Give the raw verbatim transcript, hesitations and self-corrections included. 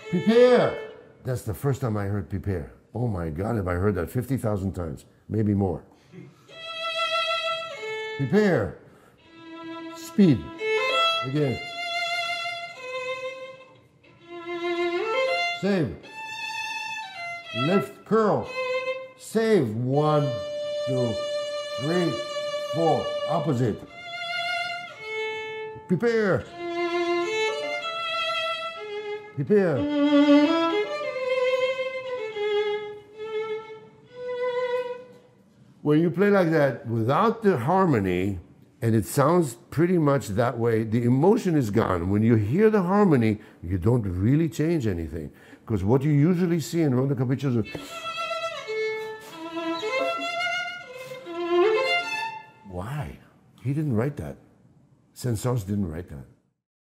Prepare! That's the first time I heard prepare. Oh my God, have I heard that fifty thousand times, maybe more. Prepare. Speed. Again. Save. Lift, curl. Save. One, two, three, four. Opposite. Prepare. Prepare. When you play like that without the harmony, and it sounds pretty much that way, the emotion is gone. When you hear the harmony, you don't really change anything. Because what you usually see in rondo capriccios is, why? He didn't write that. Saint-Saëns didn't write that.